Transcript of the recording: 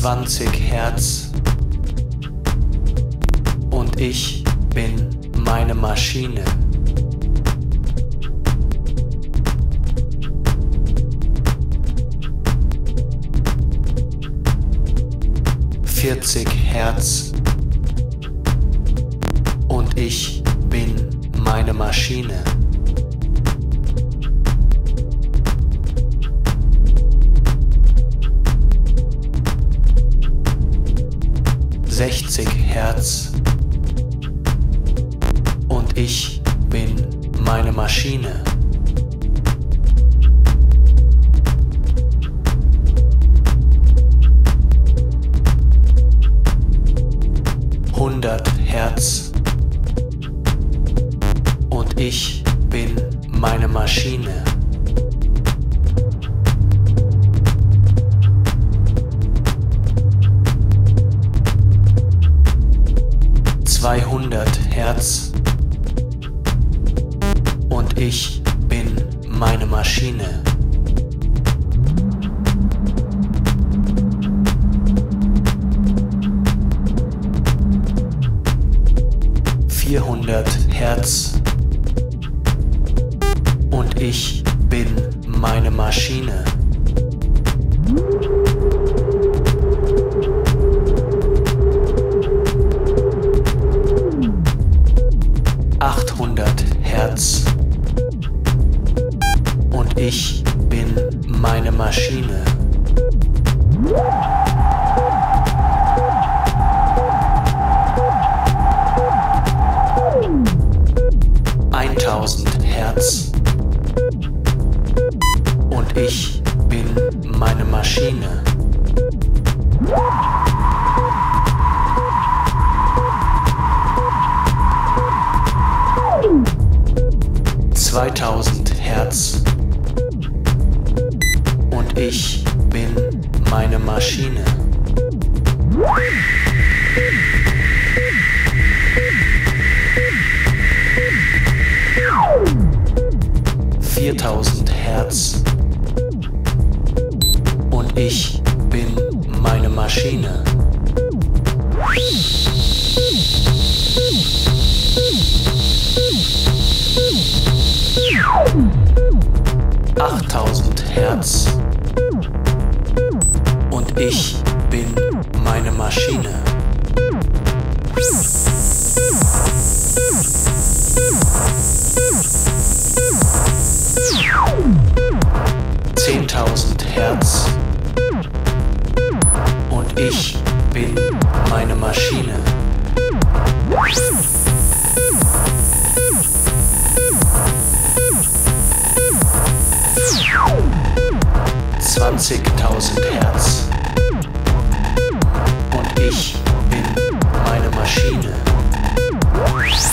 20 Hertz und ich bin meine Maschine. 40 Hertz und ich bin meine Maschine. 60 Hertz und ich bin meine Maschine. 100 Hertz und ich bin meine Maschine. 200 Hertz und ich bin meine Maschine. 400 Hertz und ich bin meine Maschine. 800 Hertz und ich bin meine Maschine. 1000 Hertz und ich bin meine Maschine. 2000 Hertz und ich bin meine Maschine. 4000 Hertz und ich bin meine Maschine. 8000 Hertz und ich bin meine Maschine. 10.000 Hertz und ich bin meine Maschine. 20.000 Hertz und ich bin meine Maschine.